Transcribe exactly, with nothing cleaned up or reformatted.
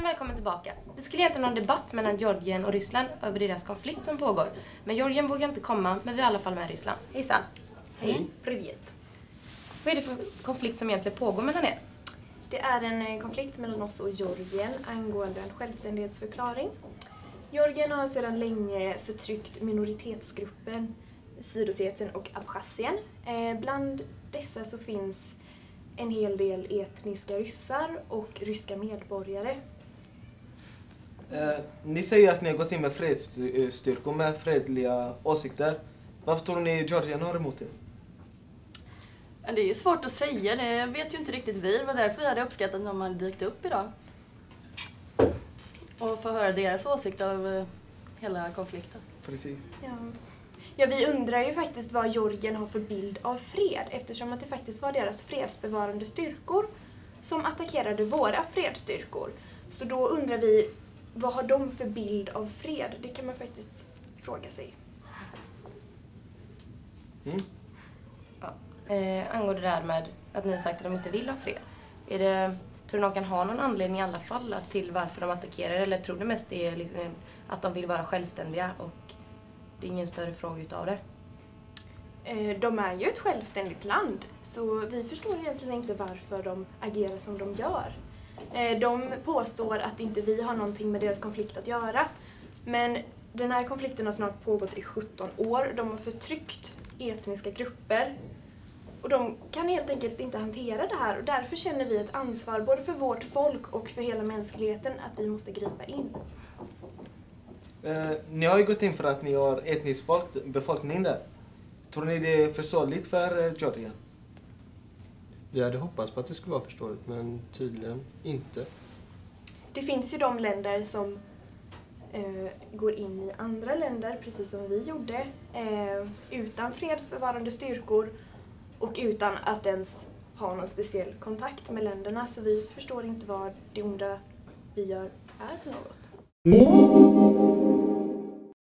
välkommen tillbaka. Det skulle egentligen ha en debatt mellan Georgien och Ryssland över deras konflikt som pågår. Men Georgien vågar inte komma, men vi är i alla fall med Ryssland. Hejsan. Hej. Privet. Vad är det för konflikt som egentligen pågår mellan er? Det är en konflikt mellan oss och Georgien angående en självständighetsförklaring. Georgien har sedan länge förtryckt minoritetsgruppen Sydossetien och Abchazien. Eh, bland dessa så finns en hel del etniska ryssar och ryska medborgare. Eh, ni säger att ni har gått in med fredsstyrkor med fredliga åsikter. Varför tror ni Georgien har emot det? Det är svårt att säga, det vet ju inte riktigt vi. Det var därför vi hade uppskattat att de hade dykt upp idag. Och få höra deras åsikt av hela konflikten. Precis. Ja. Ja, vi undrar ju faktiskt vad Georgien har för bild av fred, eftersom att det faktiskt var deras fredsbevarande styrkor som attackerade våra fredsstyrkor. Så då undrar vi, vad har de för bild av fred? Det kan man faktiskt fråga sig. Mm. Ja. Eh, angående det där med att ni har sagt att de inte vill ha fred. Är det, tror du någon kan ha någon anledning i alla fall till varför de attackerar? Eller tror du mest det är liksom att de vill vara självständiga och det är ingen större fråga utav det? Eh, de är ju ett självständigt land, så vi förstår egentligen inte varför de agerar som de gör. Eh, de påstår att inte vi har någonting med deras konflikt att göra. Men den här konflikten har snart pågått i sjutton år. De har förtryckt etniska grupper. Och de kan helt enkelt inte hantera det här. Och därför känner vi ett ansvar både för vårt folk och för hela mänskligheten att vi måste gripa in. Eh, ni har ju gått in för att ni har etnisk folk, befolkning där. Tror ni det är förståeligt för eh, Georgien? Vi hade hoppats på att det skulle vara förståeligt, men tydligen inte. Det finns ju de länder som eh, går in i andra länder, precis som vi gjorde, eh, utan fredsbevarande styrkor och utan att ens ha någon speciell kontakt med länderna. Så vi förstår inte vad det onda vi gör är för något.